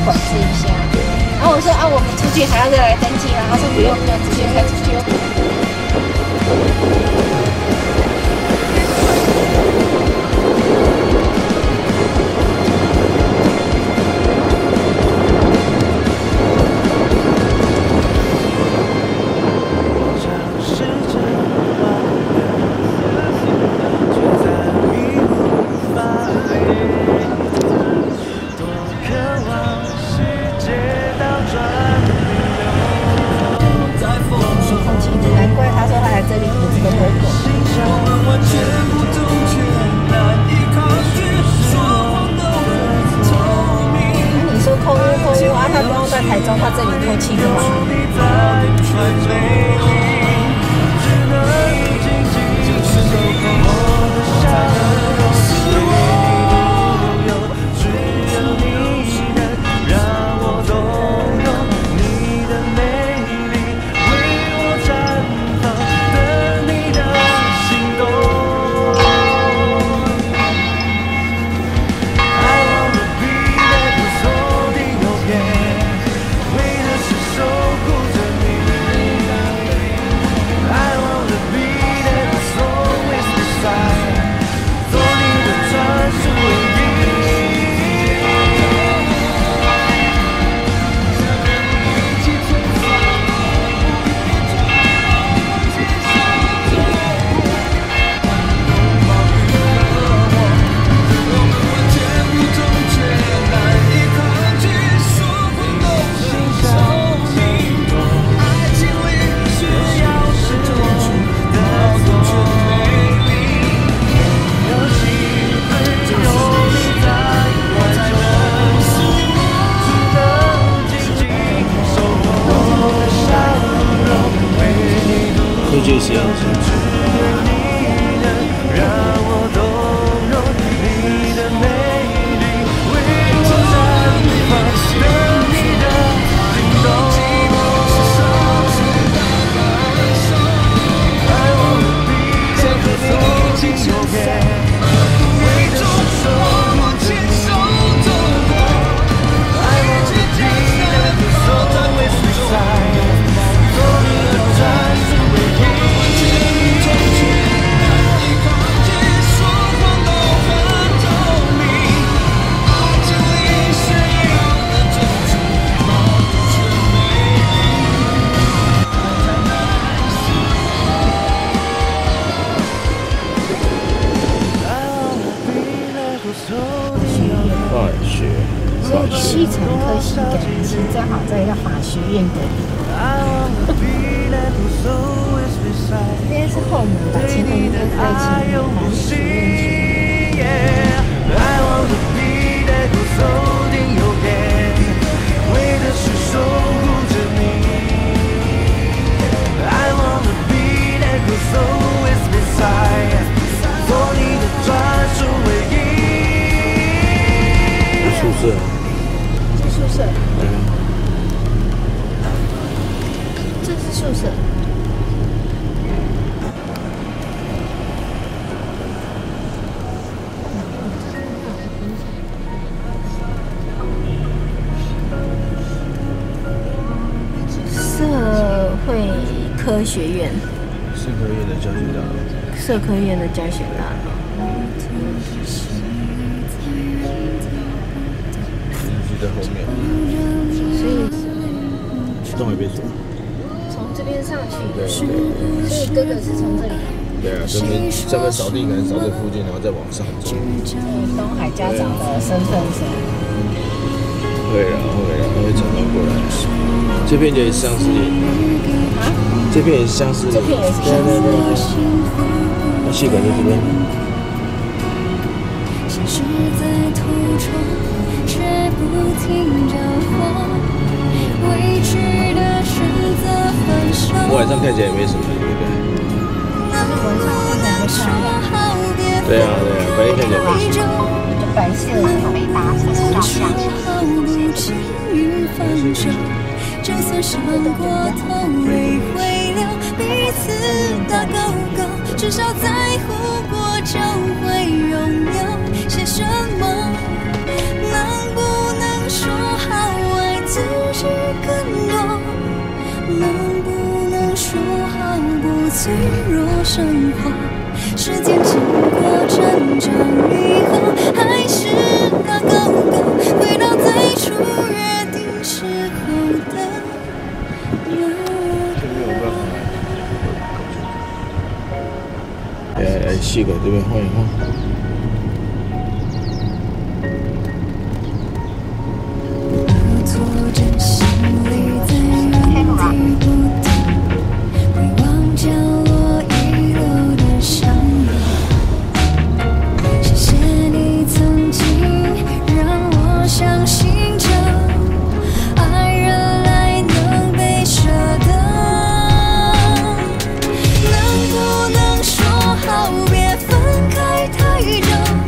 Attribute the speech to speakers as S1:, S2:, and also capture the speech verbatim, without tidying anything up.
S1: 管制一下。然后我说啊，我们出去还要再来登记吗？他说不用，不用，直接开出去。台中，它这里透气不好。
S2: 就是要。化学，
S1: 所以七成科系感情正好在一个法学院隔壁。这边是后门吧，前门应该在前门法学院区。
S2: 宿舍。
S1: 这是宿舍。嗯。这是宿舍。社会科学院。
S2: 社科院的教学大楼。
S1: 社科院的教学大楼。
S2: 在后面，
S1: 所以
S2: 中海别墅，
S1: 从这边上去，对，所以哥哥是从这里，
S2: 对啊，这边这边扫地可能扫这附近，然后再往上走。
S1: 东海家长的身份证，
S2: 会啦会啦，会转到过来。这边也像是，
S1: 啊，
S2: 这边也像是，
S1: 这边也是，对对对，
S2: 那气管在这边。
S3: 却不停着火，未知的选择分手。
S2: 晚上看起来也没什么，对不对？
S1: 晚上看起来没什么。
S2: 对啊对啊，白天看起来没什么。
S1: 就白色被打死照相。
S3: 就算伤过头未回流，彼此打勾勾，至少在乎过就会拥有些什么。能不能说好？ 脆弱升华。时间经过成长以后，还是那勾勾，回到最初约定时候的那个。
S2: 来来，四个这边换一换。